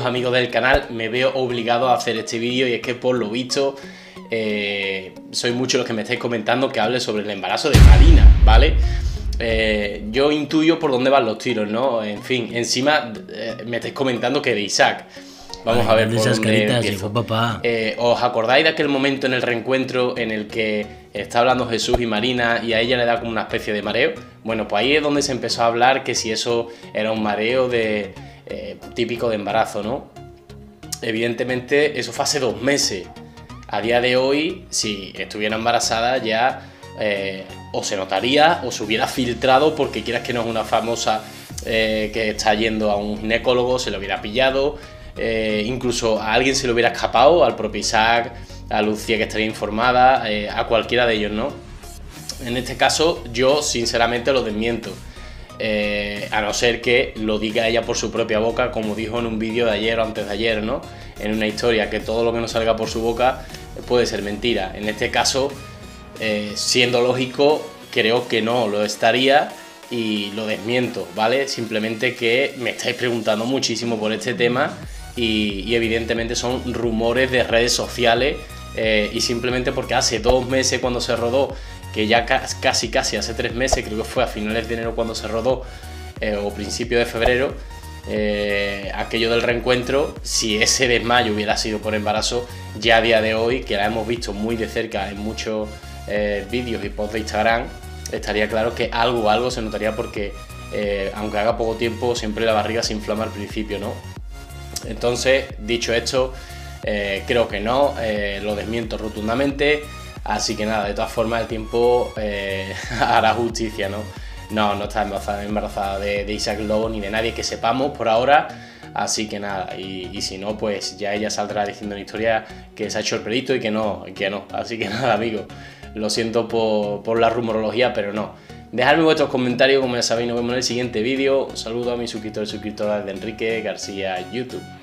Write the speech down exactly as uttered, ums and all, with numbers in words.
amigos del canal, me veo obligado a hacer este vídeo y es que por lo visto eh, sois muchos los que me estáis comentando que hable sobre el embarazo de Marina, ¿vale? Eh, yo intuyo por dónde van los tiros, ¿no? En fin, encima eh, me estáis comentando que de Isaac. Vamos Ay, a ver por esas dónde caritas, empiezo. hijo, papá. Eh, ¿Os acordáis de aquel momento en el reencuentro en el que está hablando Jesús y Marina y a ella le da como una especie de mareo? Bueno, pues ahí es donde se empezó a hablar que si eso era un mareo de, eh, típico de embarazo, ¿no? Evidentemente eso fue hace dos meses. A día de hoy, si estuviera embarazada ya eh, o se notaría o se hubiera filtrado, porque quieras que no es una famosa eh, que está yendo a un ginecólogo, se lo hubiera pillado. Eh, incluso a alguien se le hubiera escapado, al propio Isaac, a Lucía que estaría informada, eh, a cualquiera de ellos, ¿no? En este caso yo sinceramente lo desmiento, eh, a no ser que lo diga ella por su propia boca, como dijo en un vídeo de ayer o antes de ayer, ¿no? En una historia, que todo lo que no salga por su boca puede ser mentira. En este caso, eh, siendo lógico, creo que no lo estaría y lo desmiento, ¿vale? Simplemente que me estáis preguntando muchísimo por este tema. Y, y evidentemente son rumores de redes sociales eh, y simplemente porque hace dos meses cuando se rodó, que ya ca casi casi hace tres meses, creo que fue a finales de enero cuando se rodó eh, o principio de febrero, eh, aquello del reencuentro, si ese desmayo hubiera sido por embarazo, ya a día de hoy, que la hemos visto muy de cerca en muchos eh, vídeos y posts de Instagram, estaría claro que algo algo se notaría porque eh, aunque haga poco tiempo siempre la barriga se inflama al principio, ¿no? Entonces, dicho esto, eh, creo que no, eh, lo desmiento rotundamente, así que nada, de todas formas el tiempo eh, hará justicia, ¿no? No, no está embarazada, embarazada de, de Isaac Lobo ni de nadie que sepamos por ahora, así que nada, y, y si no, pues ya ella saldrá diciendo en historia que se ha hecho el pelito y que no, que no, así que nada, amigos, lo siento por, por la rumorología, pero no. Dejadme vuestros comentarios, como ya sabéis, nos vemos en el siguiente vídeo. Un saludo a mis suscriptores y suscriptoras de Enrique García YouTube.